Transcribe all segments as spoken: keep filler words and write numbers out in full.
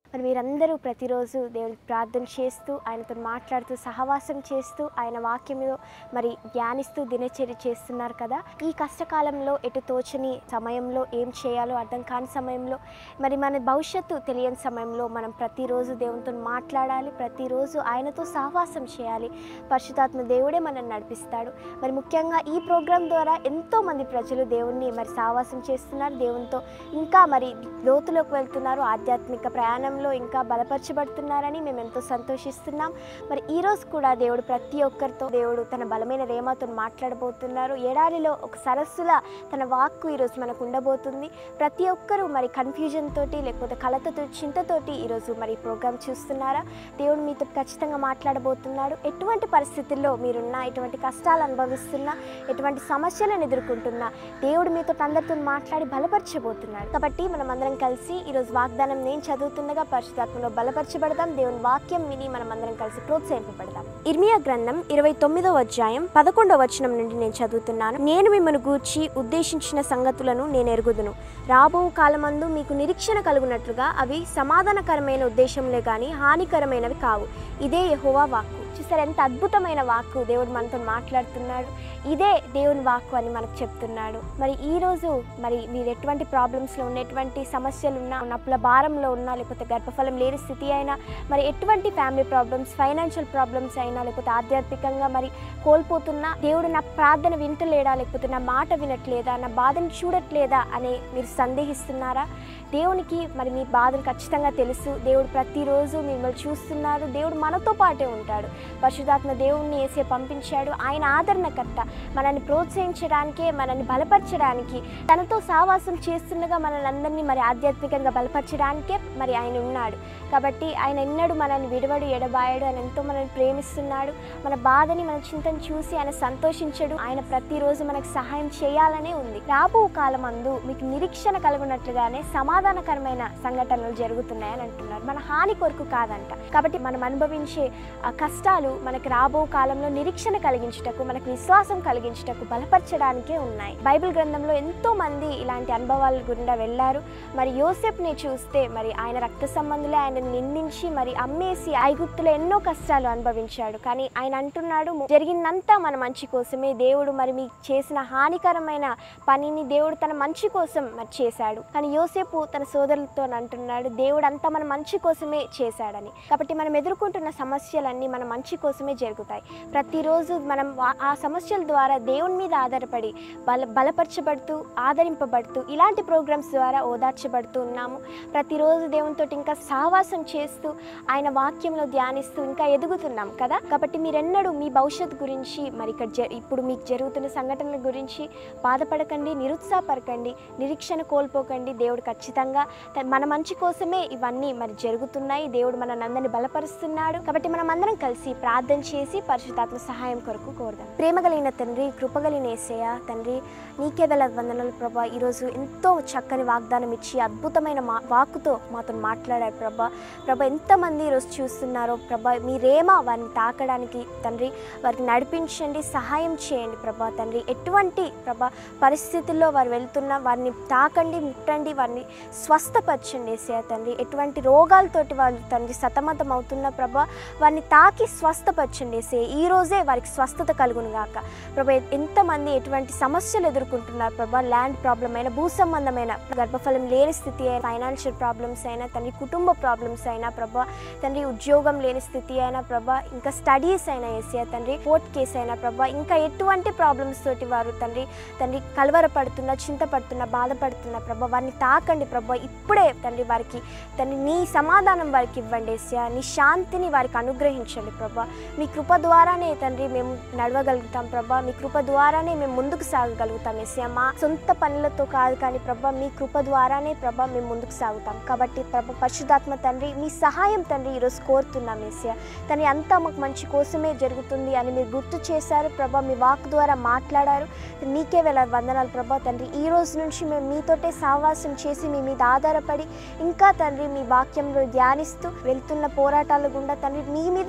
మరి మీరందరూ ప్రతిరోజు దేవునికి ప్రార్థన చేస్తూ ఆయనతో మాట్లాడుతూ సహవాసం చేస్తూ ఆయన వాక్యంలో మరి ధ్యానిస్తూ దినచర్య చేస్తున్నారు కదా. ఈ కష్టకాలంలో ఎటు తోచని సమయంలో ఏం చేయాలో అర్థం కాని సమయంలో మరి మన భవిష్యత్తు తెలియని సమయంలో మనం ప్రతిరోజు దేవునితో మాట్లాడాలి, ప్రతిరోజు ఆయనతో సహవాసం చేయాలి. పరిశుద్ధాత్మ దేవుడే మనల్ని నడిపిస్తాడు. మరి ముఖ్యంగా ఈ ప్రోగ్రాం ద్వారా ఎంతోమంది ప్రజలు దేవుణ్ణి మరి సహవాసం చేస్తున్నారు, దేవునితో ఇంకా మరి లోతులోకి వెళ్తున్నారు, ఆధ్యాత్మిక ప్రయాణంలో ఇంకా బలపరచబడుతున్నారని మేము ఎంతో సంతోషిస్తున్నాం. మరి ఈరోజు కూడా దేవుడు ప్రతి ఒక్కరితో దేవుడు తన బలమైన రేమాతో మాట్లాడబోతున్నారు. ఎడారిలో ఒక సరస్సులా తన వాక్కు ఈరోజు మనకు ఉండబోతుంది. ప్రతి ఒక్కరూ మరి కన్ఫ్యూజన్ తోటి లేకపోతే కలతతో చింతతోటి ఈరోజు మరి ప్రోగ్రామ్ చూస్తున్నారా? దేవుడు మీతో ఖచ్చితంగా మాట్లాడబోతున్నాడు. ఎటువంటి పరిస్థితుల్లో మీరున్నా, ఎటువంటి కష్టాలు అనుభవిస్తున్నా, ఎటువంటి సమస్యలను ఎదుర్కొంటున్నా దేవుడు మీతో అందరితో మాట్లాడి బలపరచబోతున్నాడు. కాబట్టి మనం అందరం కలిసి ఈరోజు వాగ్దానం నేను చదువుతుండగా పరిశుద్ధాత్మలో బలపరచబడదాం. దేవుని వాక్యం విని మనం అందరం కలిసి ప్రోత్సహింపబడదాం. ఇర్మియా గ్రంథం ఇరవై తొమ్మిదవ అధ్యాయం పదకొండవ వచనం నుండి నేను చదువుతున్నాను. నేను మిమ్మల్ని గూర్చి ఉద్దేశించిన సంగతులను నేను ఎరుగుదును. రాబో కాలమందు మీకు నిరీక్షణ కలుగునట్లుగా అవి సమాధానకరమైన ఉద్దేశంలే గాని హానికరమైనవి కావు. ఇదే యెహోవా వాక్కు. చూసారు ఎంత అద్భుతమైన వాక్కు దేవుడు మనతో మాట్లాడుతున్నాడు. ఇదే దేవుని వాక్కు అని మనకు చెప్తున్నాడు. మరి ఈరోజు మరి మీరు ఎటువంటి ప్రాబ్లమ్స్లో ఉన్న, ఎటువంటి సమస్యలు ఉన్నా, నప్పుల భారంలో ఉన్నా, లేకపోతే గర్భఫలం లేని స్థితి అయినా, మరి ఎటువంటి ఫ్యామిలీ ప్రాబ్లమ్స్, ఫైనాన్షియల్ ప్రాబ్లమ్స్ అయినా, లేకపోతే ఆధ్యాత్మికంగా మరి కోల్పోతున్నా, దేవుడు నా ప్రార్థన వింటలేడా, లేకపోతే నా మాట వినట్లేదా, నా బాధను చూడట్లేదా అని మీరు సందేహిస్తున్నారా? దేవునికి మరి మీ బాధను ఖచ్చితంగా తెలుసు. దేవుడు ప్రతిరోజు మిమ్మల్ని చూస్తున్నారు. దేవుడు మనతో పాటే ఉంటాడు. పరిశుద్ధాత్మ దేవుణ్ణి యేసే పంపించాడు. ఆయన ఆదరణకర్త, మనల్ని ప్రోత్సహించడానికే, మనల్ని బలపరచడానికి, తనతో సహవాసం చేస్తుండగా మనల్ని అందరినీ మరి ఆధ్యాత్మికంగా బలపరచడానికే మరి ఆయన ఉన్నాడు. కాబట్టి ఆయన ఎన్నడూ మనల్ని విడవడు, ఎడబాయడు. ఆయన ఎంతో మనల్ని ప్రేమిస్తున్నాడు. మన బాధని, మన చింతను చూసి ఆయన సంతోషించడు. ఆయన ప్రతిరోజు మనకు సహాయం చేయాలనే ఉంది. రాబో కాలమందు మీకు నిరీక్షణ కలుగునట్లుగానే సమాధానకరమైన సంఘటనలు జరుగుతున్నాయని అంటున్నారు. మన హాని కొరకు కాదంట. కాబట్టి మనం అనుభవించే కష్టాలు మనకు రాబో కాలంలో నిరీక్షణ కలిగించుటకు, మనకు విశ్వాసం కలిగించుటకు, బలపరచడానికే ఉన్నాయి. బైబిల్ గ్రంథంలో ఎంతో మంది ఇలాంటి అనుభవాల గుండా వెళ్ళారు. మరి యోసేపుని చూస్తే మరి ఆయన రక్త సంబంధులే ఆయన నిందించి మరి అమ్మేసి ఐగుప్తులో ఎన్నో కష్టాలు అనుభవించాడు. కానీ ఆయన అంటున్నాడు, జరిగిందంతా మన మంచి కోసమే. దేవుడు మరి మీకు చేసిన హానికరమైన పనిని దేవుడు తన మంచి కోసం మరి చేశాడు. కానీ యోసేపు తన సోదరులతో అంటున్నాడు, దేవుడు అంతా మన మంచి కోసమే చేశాడని. కాబట్టి మనం ఎదుర్కొంటున్న సమస్యలన్నీ మన మంచి కోసమే జరుగుతాయి. ప్రతిరోజు మనం ఆ సమస్యల ద్వారా దేవుని మీద ఆధారపడి బల బలపరచబడుతూ, ఆదరింపబడుతూ, ఇలాంటి ప్రోగ్రామ్స్ ద్వారా ఓదార్చబడుతూ ఉన్నాము. ప్రతిరోజు దేవునితో ఇంకా సహవాసం చేస్తూ, ఆయన వాక్యంలో ధ్యానిస్తూ ఇంకా ఎదుగుతున్నాం కదా. కాబట్టి మీరెన్నడూ మీ భవిష్యత్తు గురించి, మరి ఇక్కడ ఇప్పుడు మీకు జరుగుతున్న సంఘటనల గురించి బాధపడకండి, నిరుత్సాహపడకండి, నిరీక్షణ కోల్పోకండి. దేవుడు ఖచ్చితంగా మన మంచి కోసమే ఇవన్నీ మరి జరుగుతున్నాయి. దేవుడు మన అందరిని బలపరుస్తున్నాడు. కాబట్టి మనం అందరం కలిసి ప్రార్థన చేసి పరిశుద్ధాత్మ సహాయం కొరకు కోరుదాం. ప్రేమగలిగిన తండ్రి, కృపగలిగిన యేసయ్య తండ్రి, నీకే వేల వందనాలు ప్రభా. ఈరోజు ఎంతో చక్కని వాగ్దానం ఇచ్చి అద్భుతమైన మా వాక్కుతో మాతో మాట్లాడారు ప్రభా. ప్రభా ఎంతమంది ఈరోజు చూస్తున్నారో ప్రభా, మీరేమా వారిని తాకడానికి తండ్రి, వారికి నడిపించండి, సహాయం చేయండి ప్రభా. తండ్రి ఎటువంటి ప్రభా పరిస్థితుల్లో వారు వెళ్తున్నా వారిని తాకండి, ముట్టండి, వారిని స్వస్థపరచండి యేసయ్య తండ్రి. ఎటువంటి రోగాలతోటి వాళ్ళు తండ్రి సతమతం అవుతున్న ప్రభా, వారిని తాకి స్వస్థపరచండి యేసయ్య. ఈ రోజే వారికి స్వస్థత కలుగును గాక ప్రభా. ఎంతమంది ఎటువంటి సమస్యలు ఎదుర్కొంటున్నారు ప్రభా, ల్యాండ్ ప్రాబ్లం అయినా, భూ సంబంధమైన గర్భఫలం లేని స్థితి అయినా, ఫైనాన్షియల్ ప్రాబ్లమ్స్ అయినా, తండ్రి కుటుంబ ప్రాబ్లమ్స్ అయినా ప్రభా, తండ్రి ఉద్యోగం లేని స్థితి అయినా ప్రభా, ఇంకా స్టడీస్ అయినా యేసయ్య తండ్రి, కోర్ట్ కేసు అయినా ప్రభా, ఇంకా ఎటువంటి ప్రాబ్లమ్స్ తోటి వారు తండ్రి తండ్రి కలవరపడుతున్నా, చింతపడుతున్నా, బాధపడుతున్నా ప్రభా, వారిని తాకండి ప్రభా. ఇప్పుడే తండ్రి వారికి తండ్రి నీ సమాధానం వారికి ఇవ్వండి యేసయ్య. నీ శాంతిని వారికి అనుగ్రహించండి ప్రభా. మీ కృప ద్వారానే తండ్రి మేము నడవగలుగుతాం ప్రభా. మీ కృప ద్వారానే మేము ముందుకు సాగగలుగుతాం యేసయ్య. మా సొంత పనులతో కాదు కానీ ప్రభా, మీ కృప ద్వారానే ప్రభా మేము ముందుకు సాగుతాం. కాబట్టి ప్రభా పరిశుద్ధాత్మ తండ్రి, మీ సహాయం తండ్రి ఈరోజు కోరుతున్నాం యేసయ్య. తండ్రి అంతా మాకు మంచి కోసమే జరుగుతుంది అని మీరు గుర్తు చేశారు ప్రభా. మీ వాక్ ద్వారా మాట్లాడారు. నీకే వేల వందనాలు ప్రభా. తండ్రి ఈ రోజు నుంచి మేము మీతోటే సహవాసం చేసి మీ మీద ఆధారపడి ఇంకా తండ్రి మీ వాక్యంలో ధ్యానిస్తూ వెళ్తున్న పోరాటాల గుండా తండ్రి మీ మీదనే ఆధారపడి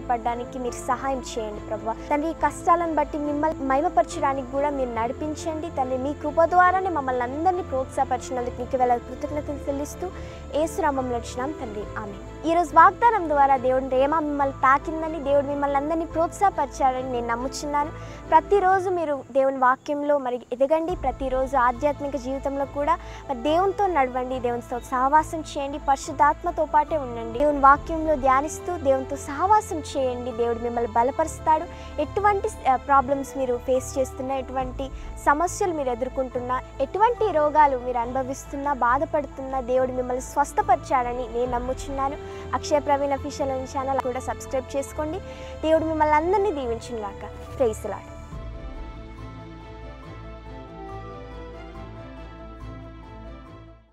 ఆధారపడడానికి మీరు సహాయం చేయండి ప్రభువా. తండ్రి ఈ కష్టాలను బట్టి మిమ్మల్ని మహిమపరచడానికి కూడా మీరు నడిపించండి తండ్రి. మీ కృప ద్వారానే మమ్మల్ని అందరినీ ప్రోత్సాహపరిచినందుకు మీకు వేళ కృతజ్ఞతలు చెల్లిస్తూ యేసు నామములో వచ్చినాం తండ్రి, ఆమేన్. ఈరోజు వాగ్దానం ద్వారా దేవుడి ప్రేమ మిమ్మల్ని తాకిందని, దేవుడు మిమ్మల్ని అందరినీ ప్రోత్సాహపరిచారని నేను నమ్ముచున్నాను. ప్రతిరోజు మీరు దేవుని వాక్యంలో మరి ఎదగండి. ప్రతిరోజు ఆధ్యాత్మిక జీవితంలో కూడా మరి దేవునితో నడవండి, దేవునితో సహవాసం చేయండి, పరిశుద్ధాత్మతో పాటే ఉండండి. దేవుని వాక్యంలో ధ్యానిస్తూ దేవునితో సహవాసం చేయండి. దేవుడు మిమ్మల్ని బలపరుస్తాడు. ఎటువంటి ప్రాబ్లమ్స్ మీరు ఫేస్ చేస్తున్నా, ఎటువంటి సమస్యలు మీరు ఎదుర్కొంటున్నా, ఎటువంటి రోగాలు మీరు అనుభవిస్తున్నా, బాధపడుతున్నా దేవుడు మిమ్మల్ని స్వస్థపరిచాడని నేను నమ్ముచున్నాను. అక్షయ ప్రవీణ్ అఫీషియల్ ఛానల్ కూడా సబ్స్క్రైబ్ చేసుకోండి. దేవుడు మిమ్మల్ని అందరినీ దీవించుగాక. Praise the lord.